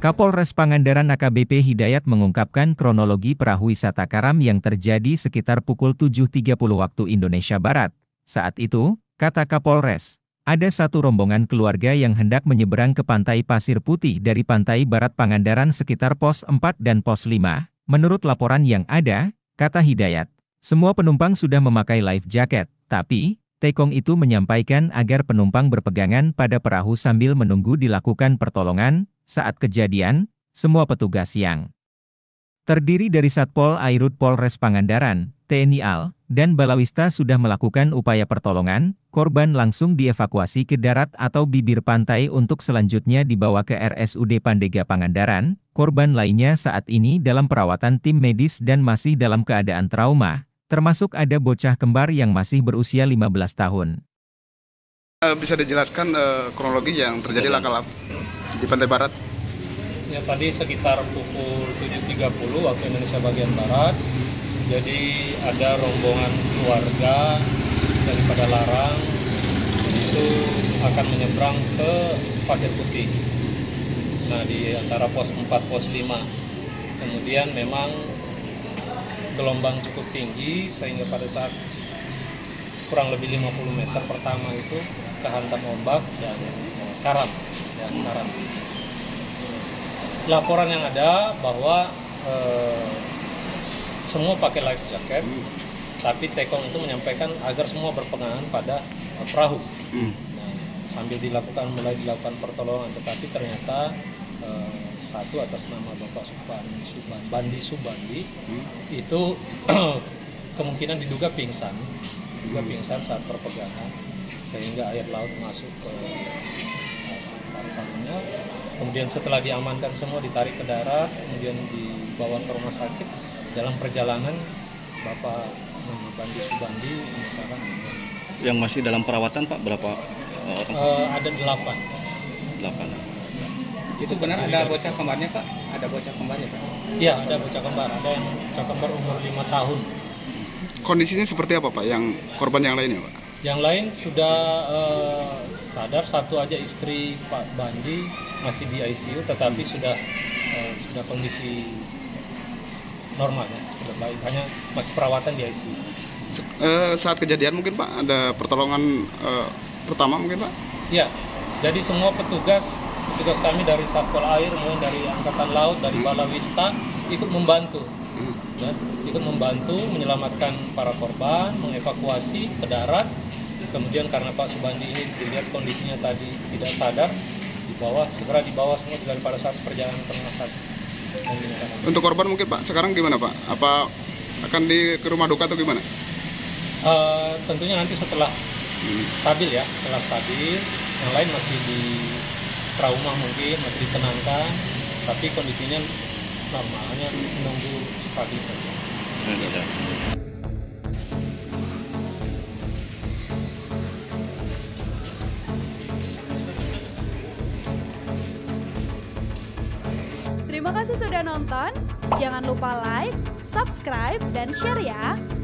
Kapolres Pangandaran AKBP Hidayat mengungkapkan kronologi perahu wisata Karam yang terjadi sekitar pukul 7.30 waktu Indonesia Barat. Saat itu, kata Kapolres, ada satu rombongan keluarga yang hendak menyeberang ke Pantai Pasir Putih dari Pantai Barat Pangandaran sekitar Pos 4 dan Pos 5. Menurut laporan yang ada, kata Hidayat, semua penumpang sudah memakai life jacket, tapi Tekong itu menyampaikan agar penumpang berpegangan pada perahu sambil menunggu dilakukan pertolongan. Saat kejadian, semua petugas yang terdiri dari Satpol Airut Polres Pangandaran, TNI AL, dan Balawista sudah melakukan upaya pertolongan. Korban langsung dievakuasi ke darat atau bibir pantai untuk selanjutnya dibawa ke RSUD Pandega Pangandaran. Korban lainnya saat ini dalam perawatan tim medis dan masih dalam keadaan trauma, termasuk ada bocah kembar yang masih berusia 15 tahun. Bisa dijelaskan kronologi yang terjadi laka di Pantai Barat? Ya, tadi sekitar pukul 7.30 waktu Indonesia bagian Barat. Jadi ada rombongan keluarga daripada Larang itu akan menyeberang ke Pasir Putih. Nah, di antara pos 4 pos 5. Kemudian memang gelombang cukup tinggi sehingga pada saat kurang lebih 50 meter pertama itu kehantam ombak dan karam. Laporan yang ada bahwa semua pakai life jacket, tapi Tekong itu menyampaikan agar semua berpegangan pada perahu. Nah, sambil mulai dilakukan pertolongan, tetapi ternyata satu atas nama Bapak Bandi Subandi itu kemungkinan diduga pingsan saat perpegangan, sehingga air laut masuk ke paru-parunya. Kemudian setelah diamankan semua ditarik ke darat, kemudian dibawa ke rumah sakit. Dalam perjalanan Bapak Bandi Subandi menyatakan yang masih dalam perawatan, Pak, berapa orang? Ada 8. Itu benar ada bocah kembarnya, Pak? Ada bocah kembarnya, Pak? Iya, ada bocah kembar. Ada yang bocah kembar umur 5 tahun. Kondisinya seperti apa, Pak? Yang korban yang lainnya, Pak? Yang lain sudah sadar, satu aja istri Pak Bandi masih di ICU, tetapi sudah kondisi normal ya, sudah baik, hanya masih perawatan di ICU. Saat kejadian mungkin, Pak, ada pertolongan pertama mungkin, Pak? Ya, jadi semua petugas kami dari Satpol Air, mulai dari Angkatan Laut, dari Balawista ikut membantu. Ikut membantu menyelamatkan para korban, mengevakuasi ke darat. Kemudian karena Pak Subandi ini dilihat kondisinya tadi tidak sadar, segera dibawa semua pada saat perjalanan ke rumah sakit. Untuk korban mungkin, Pak, sekarang gimana, Pak? Apa akan ke rumah duka atau gimana? Tentunya nanti setelah stabil ya, yang lain masih di trauma mungkin, masih ditenangkan, tapi kondisinya normal, hanya menunggu stabil saja. Terima kasih sudah nonton, jangan lupa like, subscribe, dan share ya!